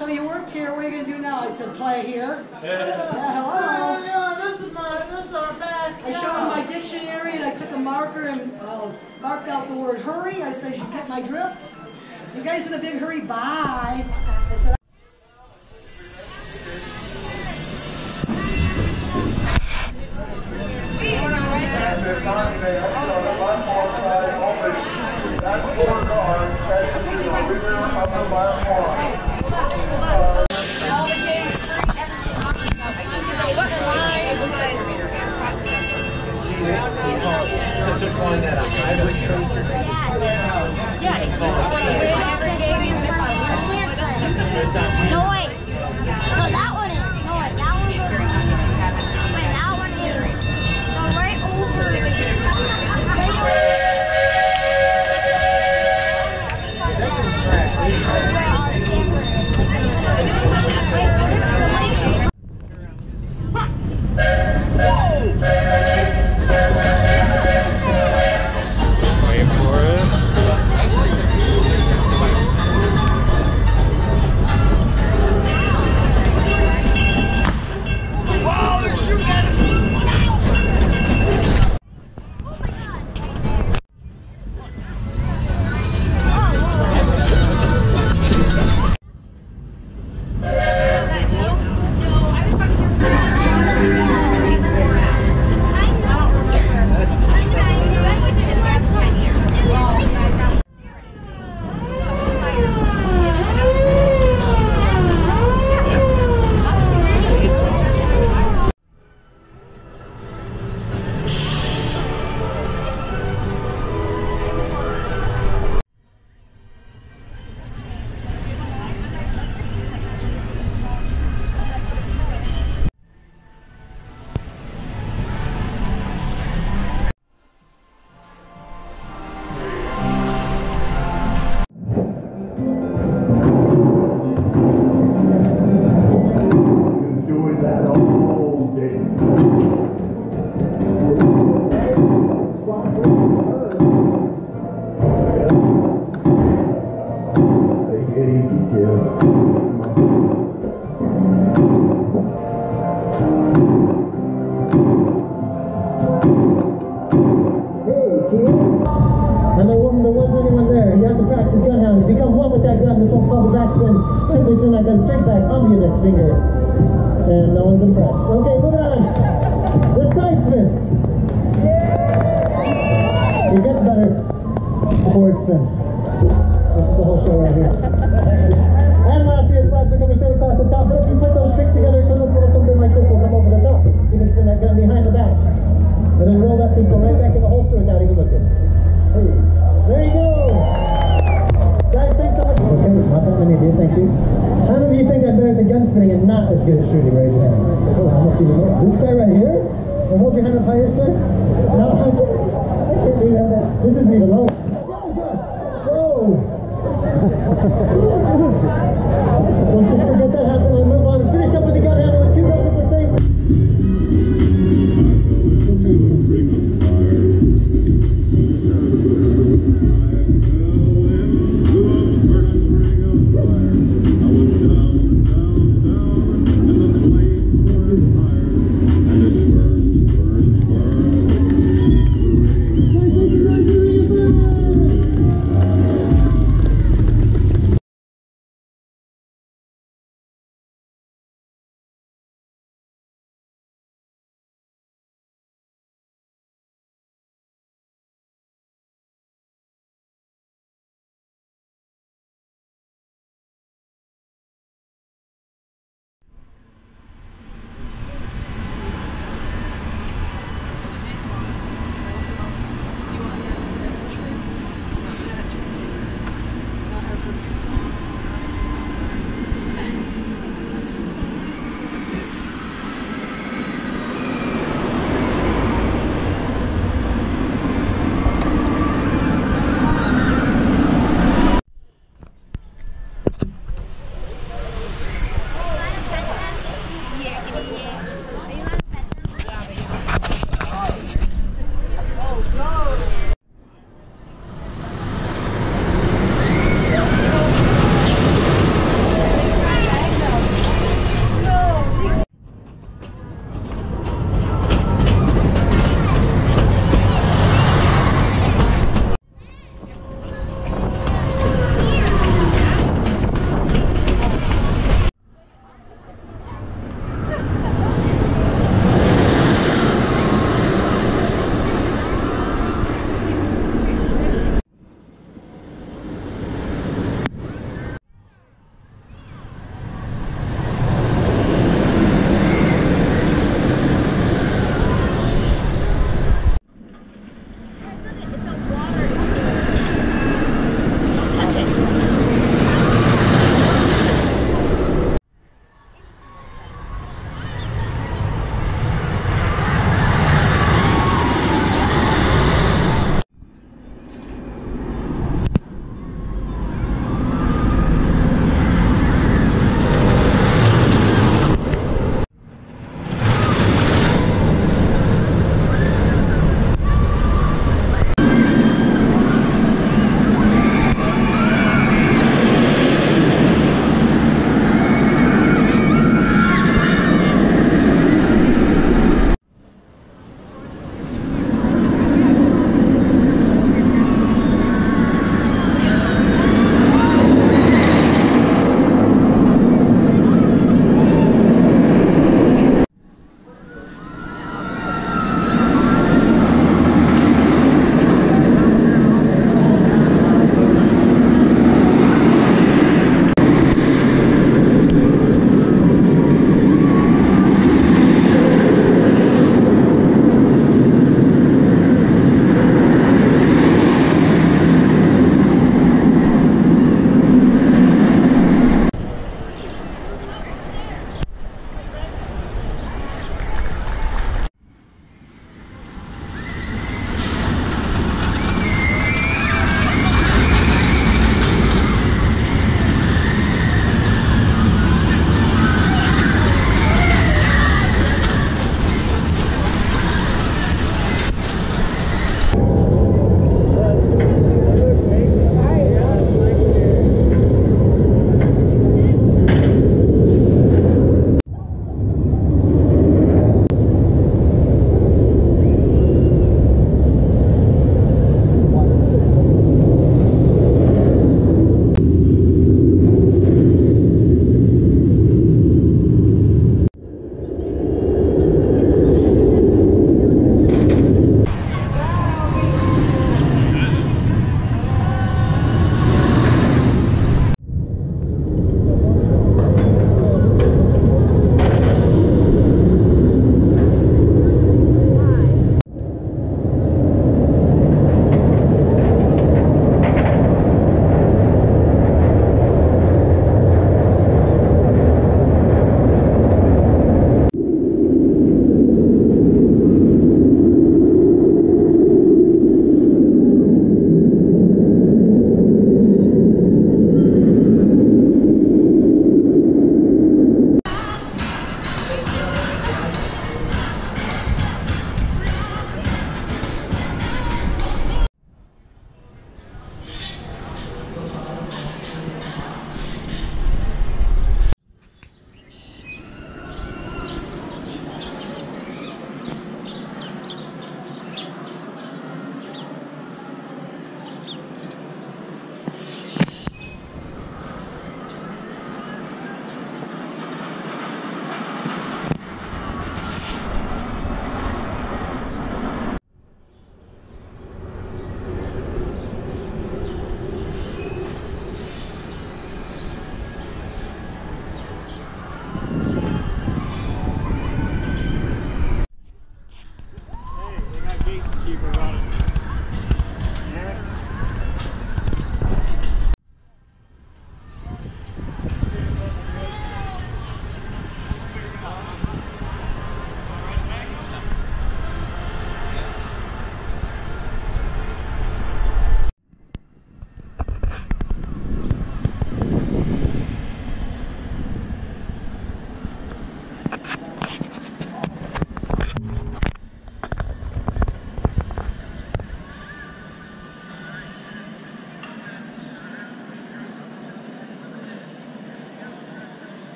So you worked here, what are you going to do now? I said, play here. Yeah, hello. Yeah, this is our bag. I showed him my dictionary and I took a marker and marked out the word hurry. I said, you get my drift? You guys in a big hurry, bye. I said, That's 4 cars heading to the rear of the platform. Since it's one that I haven't No, wait. No, that one is. No, wait. That one goes to. Wait, that one is. So right over. Wait for it. Simply turn that gun straight back onto your next finger. And no one's impressed. Okay, moving on. The side spin. It gets better. The forward spin. This is the whole show right here. And lastly, it's flat coming straight across the top. But if you put those tricks together, it comes up with something like this. Will come over the top. You can spin that gun behind the back. And then roll that pistol right back in the holster without even looking. Hey, there you go. Guys, thanks so much. Okay, not that many of you, thank you. How many of you think I'm better at the gun spinning and not as good at shooting? Raise your hand. Oh, almost even more. This guy right here? And hold your hand up higher, sir. Not 100. I can't believe that. This isn't even low.